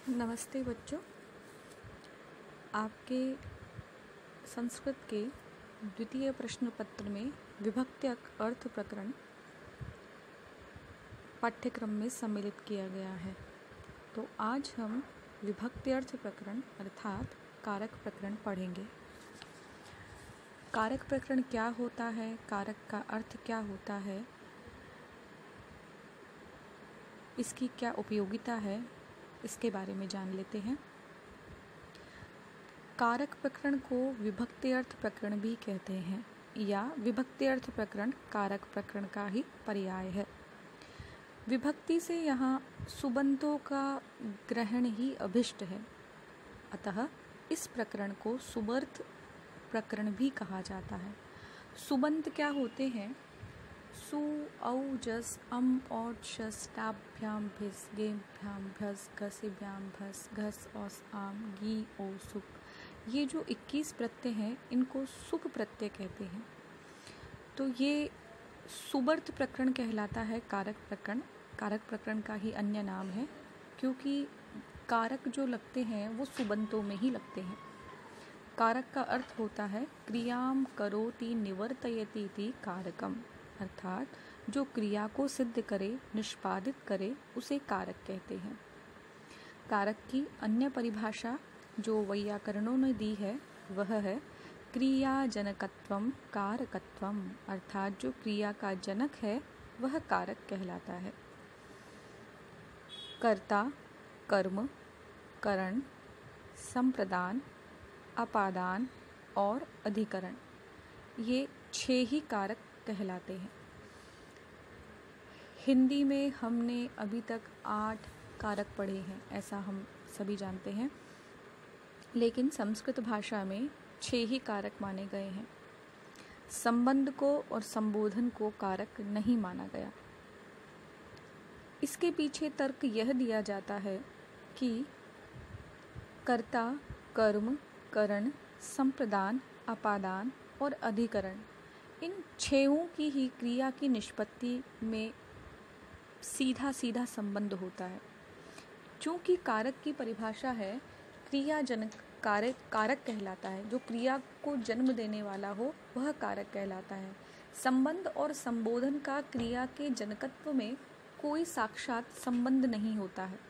नमस्ते बच्चों। आपके संस्कृत के द्वितीय प्रश्न पत्र में विभक्ति अर्थ प्रकरण पाठ्यक्रम में सम्मिलित किया गया है। तो आज हम विभक्ति अर्थ प्रकरण अर्थात कारक प्रकरण पढ़ेंगे। कारक प्रकरण क्या होता है, कारक का अर्थ क्या होता है, इसकी क्या उपयोगिता है, इसके बारे में जान लेते हैं। कारक प्रकरण को विभक्ति अर्थ प्रकरण भी कहते हैं या विभक्ति अर्थ प्रकरण कारक प्रकरण का ही पर्याय है। विभक्ति से यहाँ सुबंतों का ग्रहण ही अभिष्ट है, अतः इस प्रकरण को सुबर्थ प्रकरण भी कहा जाता है। सुबंत क्या होते हैं? सु, औ, जस, अम, और शस, टाभ्याम, भिस, गेभ्याम, भस, घसिभ्याम, भस, घस, औस, आम, गी, ओ, सुप। ये जो 21 प्रत्यय हैं इनको सुप प्रत्यय कहते हैं। तो ये सुबर्त प्रकरण कहलाता है कारक प्रकरण। कारक प्रकरण का ही अन्य नाम है, क्योंकि कारक जो लगते हैं वो सुबंतों में ही लगते हैं। कारक का अर्थ होता है क्रियाम करोति निवर्तयति इति कारकम, अर्थात जो क्रिया को सिद्ध करे, निष्पादित करे, उसे कारक कहते हैं। कारक की अन्य परिभाषा जो वैयाकरणों ने दी है वह है क्रियाजनकत्वम कारकत्वम, अर्थात जो क्रिया का जनक है वह कारक कहलाता है। कर्ता, कर्म, करण, संप्रदान, अपादान और अधिकरण, ये 6 ही कारक कहलाते हैं। हिंदी में हमने अभी तक 8 कारक पढ़े हैं, ऐसा हम सभी जानते हैं, लेकिन संस्कृत भाषा में 6 ही कारक माने गए हैं। संबंध को और संबोधन को कारक नहीं माना गया। इसके पीछे तर्क यह दिया जाता है कि कर्ता, कर्म, करण, संप्रदान, अपादान और अधिकरण, इन 6 की ही क्रिया की निष्पत्ति में सीधा सीधा संबंध होता है। चूँकि कारक की परिभाषा है क्रियाजनक, कारक कहलाता है। जो क्रिया को जन्म देने वाला हो वह कारक कहलाता है। संबंध और संबोधन का क्रिया के जनकत्व में कोई साक्षात संबंध नहीं होता है।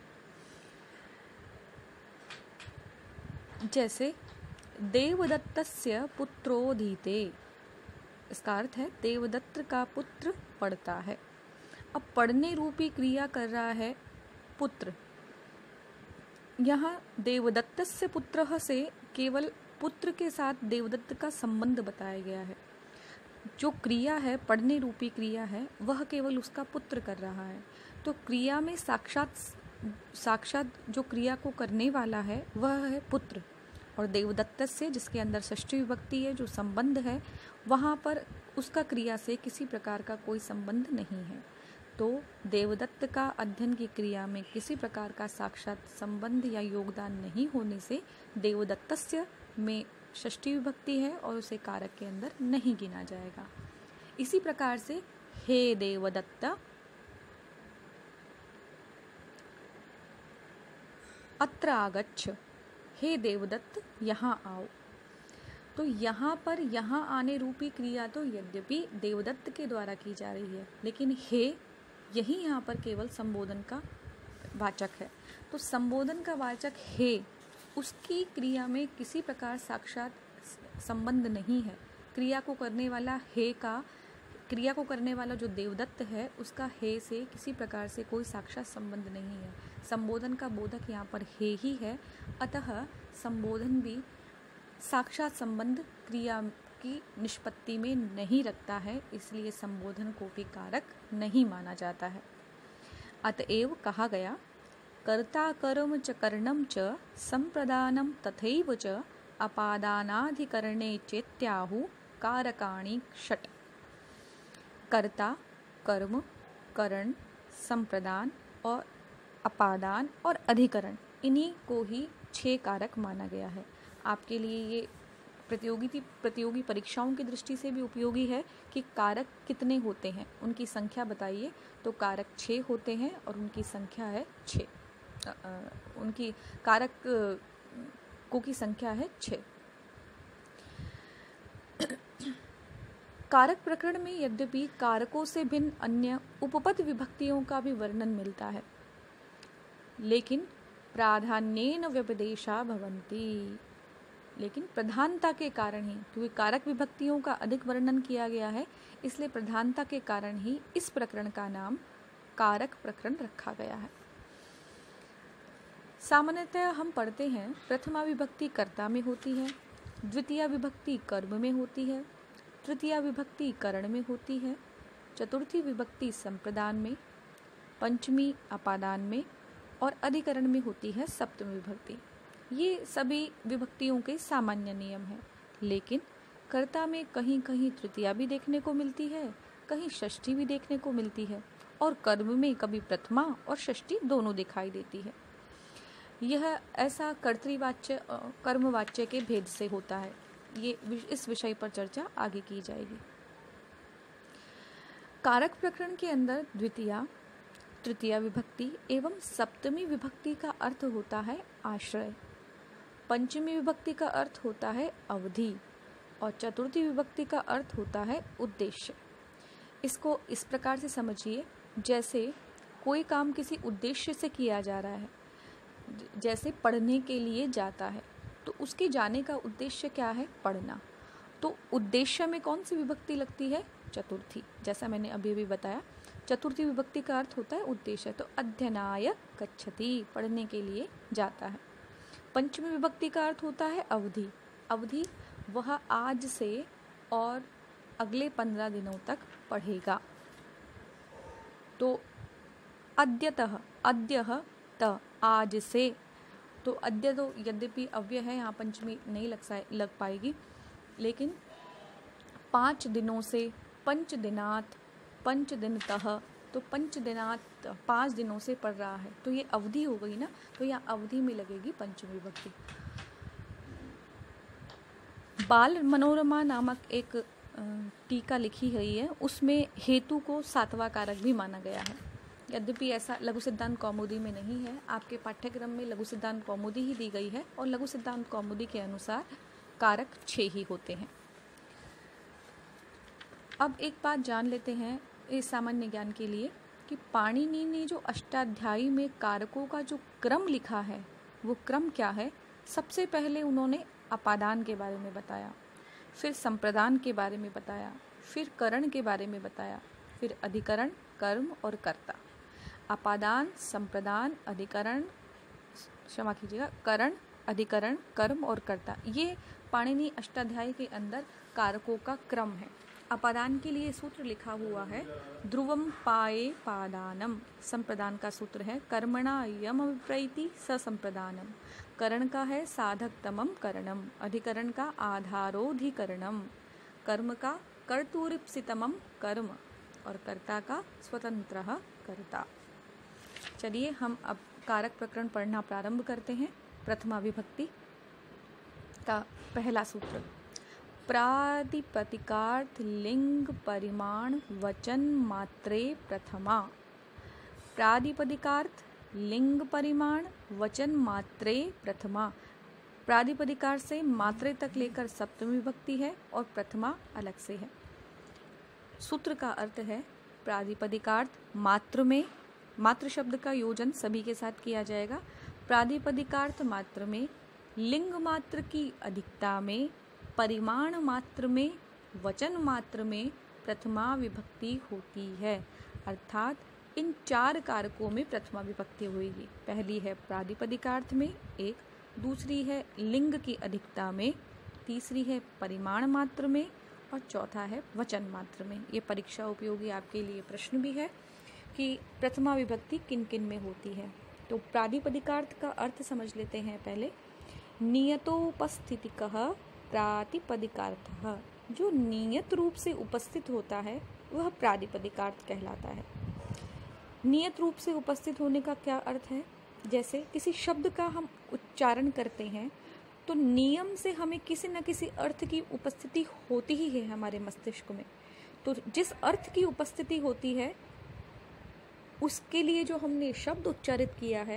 जैसे देवदत्तस्य पुत्रोधीते, इसका अर्थ है देवदत्त का पुत्र पढ़ता है। अब पढ़ने रूपी क्रिया कर रहा है पुत्र। यहाँ देवदत्तस्य पुत्रः से केवल पुत्र के साथ देवदत्त का संबंध बताया गया है। जो क्रिया है, पढ़ने रूपी क्रिया है, वह केवल उसका पुत्र कर रहा है। तो क्रिया में साक्षात जो क्रिया को करने वाला है वह है पुत्र। और देवदत्त से, जिसके अंदर षष्ठी विभक्ति है, जो संबंध है, वहाँ पर उसका क्रिया से किसी प्रकार का कोई संबंध नहीं है। तो देवदत्त का अध्ययन की क्रिया में किसी प्रकार का साक्षात संबंध या योगदान नहीं होने से देवदत्तस्य में षष्ठी विभक्ति है और उसे कारक के अंदर नहीं गिना जाएगा। इसी प्रकार से हे देवदत्त, अत्र आगच्छ, हे देवदत्त यहाँ आओ। तो यहाँ पर यहाँ आने रूपी क्रिया तो यद्यपि देवदत्त के द्वारा की जा रही है, लेकिन हे यही यहाँ पर केवल संबोधन का वाचक है। तो संबोधन का वाचक हे, उसकी क्रिया में किसी प्रकार साक्षात संबंध नहीं है। क्रिया को करने वाला हे का, क्रिया को करने वाला जो देवदत्त है उसका हे से किसी प्रकार से कोई साक्षात संबंध नहीं है। संबोधन का बोधक यहाँ पर हे ही है, अतः संबोधन भी साक्षात संबंध क्रिया की निष्पत्ति में नहीं रखता है, इसलिए संबोधन को भी कारक नहीं माना जाता है। अतएव कहा गया कर्ता कर्म च करणम च संप्रदानम तथैव च अपादानाधिकरणे चेत्याहु कारकाणि षट्। कर्ता, कर्म, करण, संप्रदान और अपादान और अधिकरण, इन्हीं को ही 6 कारक माना गया है। आपके लिए ये प्रतियोगी परीक्षाओं की दृष्टि से भी उपयोगी है कि कारक कितने होते हैं, उनकी संख्या बताइए। तो कारक 6 होते हैं और उनकी संख्या है 6। उनकी कारकों की संख्या है 6। कारक प्रकरण में यद्यपि कारकों से भिन्न अन्य उपपद विभक्तियों का भी वर्णन मिलता है, लेकिन प्राधान्येन व्यपदेशा भवन्ति, लेकिन प्रधानता के कारण ही, क्योंकि कारक विभक्तियों का अधिक वर्णन किया गया है, इसलिए प्रधानता के कारण ही इस प्रकरण का नाम कारक प्रकरण रखा गया है। सामान्यतः हम पढ़ते हैं प्रथमा विभक्ति कर्ता में होती है, द्वितीय विभक्ति कर्म में होती है, तृतीय विभक्ति करण में होती है, चतुर्थी विभक्ति संप्रदान में, पंचमी अपादान में और अधिकरण में होती है सप्तमी विभक्ति। ये सभी विभक्तियों के सामान्य नियम हैं, लेकिन कर्ता में कहीं कहीं तृतीया भी देखने को मिलती है, कहीं षष्ठी भी देखने को मिलती है, और कर्म में कभी प्रथमा और षष्ठी दोनों दिखाई देती है। यह ऐसा कर्तृवाच्य कर्मवाच्य के भेद से होता है। ये इस विषय पर चर्चा आगे की जाएगी। कारक प्रकरण के अंदर द्वितीया, तृतीया विभक्ति एवं सप्तमी विभक्ति का अर्थ होता है आश्रय, पंचमी विभक्ति का अर्थ होता है अवधि और चतुर्थी विभक्ति का अर्थ होता है उद्देश्य। इसको इस प्रकार से समझिए, जैसे कोई काम किसी उद्देश्य से किया जा रहा है, जैसे पढ़ने के लिए जाता है तो उसके जाने का उद्देश्य क्या है? पढ़ना। तो उद्देश्य में कौन सी विभक्ति लगती है? चतुर्थी। जैसा मैंने अभी अभी बताया, चतुर्थी विभक्ति का अर्थ होता है उद्देश्य, तो अध्ययनाय गच्छति, पढ़ने के लिए जाता है। पंचमी विभक्ति का अर्थ होता है अवधि। अवधि वह आज से और अगले 15 दिनों तक पढ़ेगा। तो अद्यतः, अद्यः त, आज से, तो अद्य तो यद्यपि अव्यय है, यहाँ पंचमी नहीं लग पाएगी, लेकिन 5 दिनों से, पंचदिनात, पंचदिनतः, तो पंचदिनात 5 दिनों से पढ़ रहा है, तो ये अवधि हो गई ना, तो यहाँ अवधि में लगेगी पंचमी विभक्ति। बाल मनोरमा नामक एक टीका लिखी गई है, उसमें हेतु को 7वां कारक भी माना गया है। यद्यपि ऐसा लघु सिद्धांत कौमुदी में नहीं है, आपके पाठ्यक्रम में लघु सिद्धांत कौमुदी ही दी गई है और लघु सिद्धांत कौमुदी के अनुसार कारक 6 ही होते हैं। अब एक बात जान लेते हैं इस सामान्य ज्ञान के लिए कि पाणिनि ने जो अष्टाध्यायी में कारकों का जो क्रम लिखा है, वो क्रम क्या है? सबसे पहले उन्होंने अपादान के बारे में बताया, फिर संप्रदान के बारे में बताया, फिर करण के बारे में बताया, फिर अधिकरण, कर्म और कर्ता। अपादान, संप्रदान, अधिकरण, क्षमा कीजिएगा, करण, अधिकरण, कर्म और कर्ता, ये पाणिनि अष्टाध्यायी के अंदर कारकों का क्रम है। अपादान के लिए सूत्र लिखा हुआ है ध्रुवम पाये पादानम। संप्रदान का सूत्र है कर्मणा यम विप्रैति स संप्रदानम। करण का है साधक तमम करणम। अधिकरण का आधारोधिकरणम। कर्म का कर्तुरिप्सितमम कर्म और कर्ता का स्वतंत्रः कर्ता। चलिए हम अब कारक प्रकरण पढ़ना प्रारंभ करते हैं। प्रथमा विभक्ति का पहला सूत्र, प्रातिपदिकार्थ लिंग परिमाण वचन मात्रे प्रथमा। प्रातिपदिकार्थ लिंग परिमाण वचन मात्रे प्रथमा। प्रातिपदिकार्थ से मात्रे तक लेकर सप्तमी विभक्ति है और प्रथमा अलग से है। सूत्र का अर्थ है प्रातिपदिकार्थ मात्र में, मात्र शब्द का योजन सभी के साथ किया जाएगा। प्रातिपदिकार्थ मात्र में, लिंग मात्र की अधिकता में, परिमाण मात्र में, वचन मात्र में प्रथमा विभक्ति होती है। अर्थात इन 4 कारकों में प्रथमा विभक्ति होगी। पहली है प्रातिपदिकार्थ में एक, दूसरी है लिंग की अधिकता में, तीसरी है परिमाण मात्र में और चौथा है वचन मात्र में। ये परीक्षा उपयोगी आपके लिए प्रश्न भी है कि प्रथमा विभक्ति किन किन में होती है। तो प्रातिपदिकार्थ का अर्थ समझ लेते हैं पहले। नियतोपस्थितिकः प्रातिपदिकार्थः, जो नियत रूप से उपस्थित होता है वह प्रातिपदिकार्थ कहलाता है। नियत रूप से उपस्थित होने का क्या अर्थ है? जैसे किसी शब्द का हम उच्चारण करते हैं तो नियम से हमें किसी न किसी अर्थ की उपस्थिति होती ही है हमारे मस्तिष्क में। तो जिस अर्थ की उपस्थिति होती है उसके लिए जो हमने शब्द उच्चारित किया है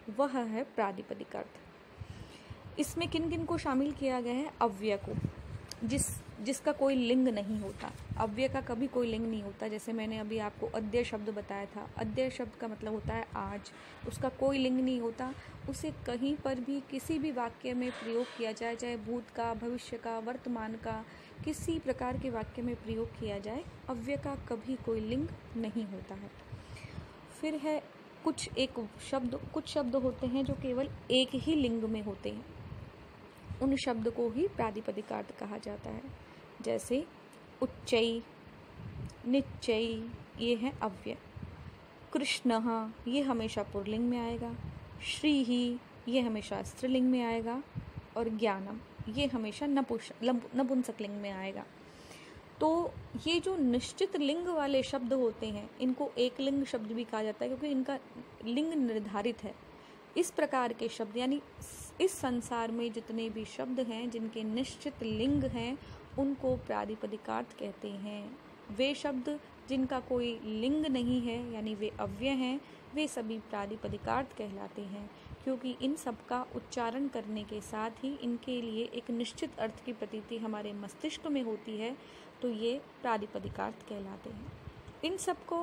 वह है प्रातिपदिक अर्थ। इसमें किन किन को शामिल किया गया है? अव्यय को, जिसका कोई लिंग नहीं होता। अव्यय का कभी कोई लिंग नहीं होता। जैसे मैंने अभी आपको अद्य शब्द बताया था, अद्य शब्द का मतलब होता है आज, उसका कोई लिंग नहीं होता। उसे कहीं पर भी किसी भी वाक्य में प्रयोग किया जाए, चाहे भूत का, भविष्य का, वर्तमान का, किसी प्रकार के वाक्य में प्रयोग किया जाए, अव्यय का कभी कोई लिंग नहीं होता है। फिर है कुछ शब्द होते हैं जो केवल एक ही लिंग में होते हैं, उन शब्द को ही प्रातिपदिकार्थ कहा जाता है। जैसे उच्चई, निश्चयी, ये है अव्यय। कृष्णः, ये हमेशा पुल्लिंग में आएगा। श्रीः, ये हमेशा स्त्रीलिंग में आएगा। और ज्ञानम, ये हमेशा नपुंसकलिंग में आएगा। तो ये जो निश्चित लिंग वाले शब्द होते हैं, इनको एक लिंग शब्द भी कहा जाता है, क्योंकि इनका लिंग निर्धारित है। इस प्रकार के शब्द, यानी इस संसार में जितने भी शब्द हैं जिनके निश्चित लिंग हैं, उनको प्रातिपदिकार्थ कहते हैं। वे शब्द जिनका कोई लिंग नहीं है, यानी वे अव्यय हैं, वे सभी प्रातिपदिकार्थ कहलाते हैं, क्योंकि इन सब का उच्चारण करने के साथ ही इनके लिए एक निश्चित अर्थ की प्रतीति हमारे मस्तिष्क में होती है, तो ये प्रातिपदिकार्थ कहलाते हैं। इन सब को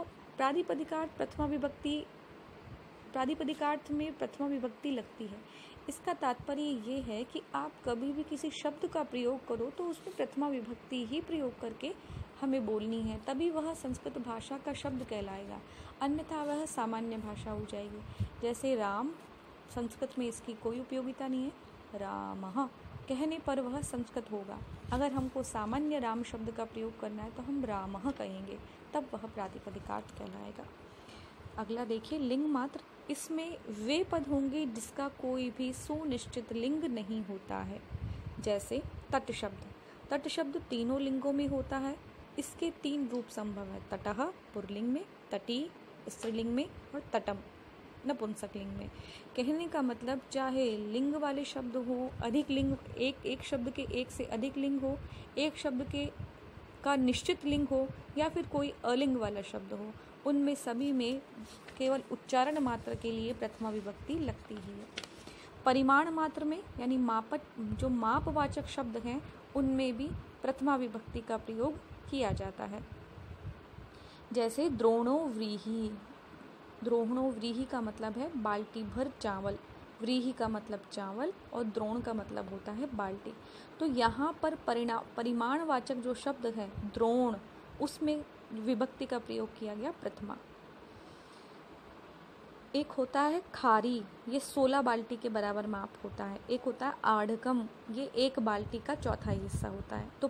प्रातिपदिकार्थ में प्रथमा विभक्ति लगती है। इसका तात्पर्य ये है कि आप कभी भी किसी शब्द का प्रयोग करो तो उसमें प्रथमा विभक्ति ही प्रयोग करके हमें बोलनी है, तभी वह संस्कृत भाषा का शब्द कहलाएगा, अन्यथा वह सामान्य भाषा हो जाएगी। जैसे राम, संस्कृत में इसकी कोई उपयोगिता नहीं है, रामः कहने पर वह संस्कृत होगा। अगर हमको सामान्य राम शब्द का प्रयोग करना है तो हम रामः कहेंगे, तब वह प्रातिपदिकार्थ कहलाएगा। अगला देखिए, लिंग मात्र। इसमें वे पद होंगे जिसका कोई भी सुनिश्चित लिंग नहीं होता है। जैसे तट शब्द। तट शब्द तीनों लिंगों में होता है। इसके 3 रूप संभव है, तटः पुल्लिंग में, तटी स्त्रीलिंग में, और तटम नपुंसकलिंग में। कहने का मतलब चाहे लिंग वाले शब्द हो, अधिक लिंग, एक शब्द के एक से अधिक लिंग हो, एक शब्द का निश्चित लिंग हो, या फिर कोई अलिंग वाला शब्द हो, उनमें सभी में केवल उच्चारण मात्र के लिए प्रथमा विभक्ति लगती ही है। परिमाण मात्र में, यानी जो मापवाचक शब्द हैं, उनमें भी प्रथमा विभक्ति का प्रयोग किया जाता है। जैसे द्रोणो व्रीहि। द्रोणो व्रीहि का मतलब है बाल्टी भर चावल। व्रीहि का मतलब चावल और द्रोण का मतलब होता है बाल्टी। तो यहाँ पर परिमाणवाचक जो शब्द है द्रोण, उसमें विभक्ति का प्रयोग किया गया प्रथमा। एक होता है खारी, ये 16 बाल्टी के बराबर माप होता है। एक होता है आढ़कम, ये 1 बाल्टी का चौथाई हिस्सा होता है। तो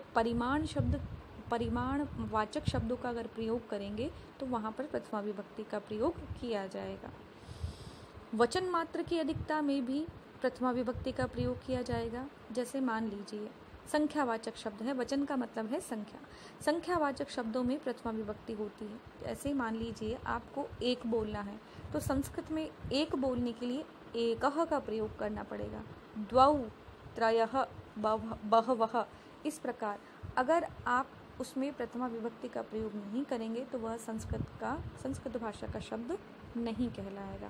परिमाणवाचक शब्दों का अगर प्रयोग करेंगे तो वहाँ पर प्रथमा विभक्ति का प्रयोग किया जाएगा। वचन मात्र की अधिकता में भी प्रथमा विभक्ति का प्रयोग किया जाएगा। जैसे मान लीजिए संख्यावाचक शब्द है, वचन का मतलब है संख्या। संख्यावाचक शब्दों में प्रथमा विभक्ति होती है। जैसे मान लीजिए आपको एक बोलना है, तो संस्कृत में एक बोलने के लिए एकः का प्रयोग करना पड़ेगा। द्वौ, त्रयः, बहवः, इस प्रकार अगर आप उसमें प्रथमा विभक्ति का प्रयोग नहीं करेंगे तो वह संस्कृत भाषा का शब्द नहीं कहलाएगा।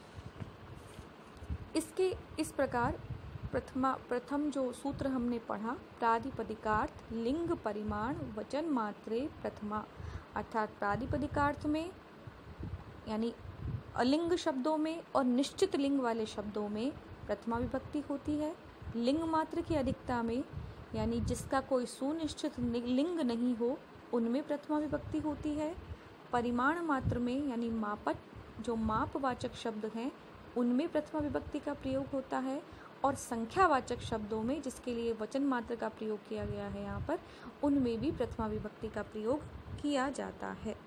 इस प्रकार प्रथम जो सूत्र हमने पढ़ा, प्रातिपदिकार्थ, लिंग, परिमाण, वचन मात्रे प्रथमा, अर्थात प्रातिपदिकार्थ में यानी अलिंग शब्दों में और निश्चित लिंग वाले शब्दों में प्रथमा विभक्ति होती है। लिंग मात्र की अधिकता में, यानी जिसका कोई सुनिश्चित लिंग नहीं हो, उनमें प्रथमा विभक्ति होती है। परिमाण मात्र में, यानी जो मापवाचक शब्द हैं, उनमें प्रथमा विभक्ति का प्रयोग होता है। और संख्यावाचक शब्दों में, जिसके लिए वचन मात्र का प्रयोग किया गया है यहाँ पर, उनमें भी प्रथमा विभक्ति का प्रयोग किया जाता है।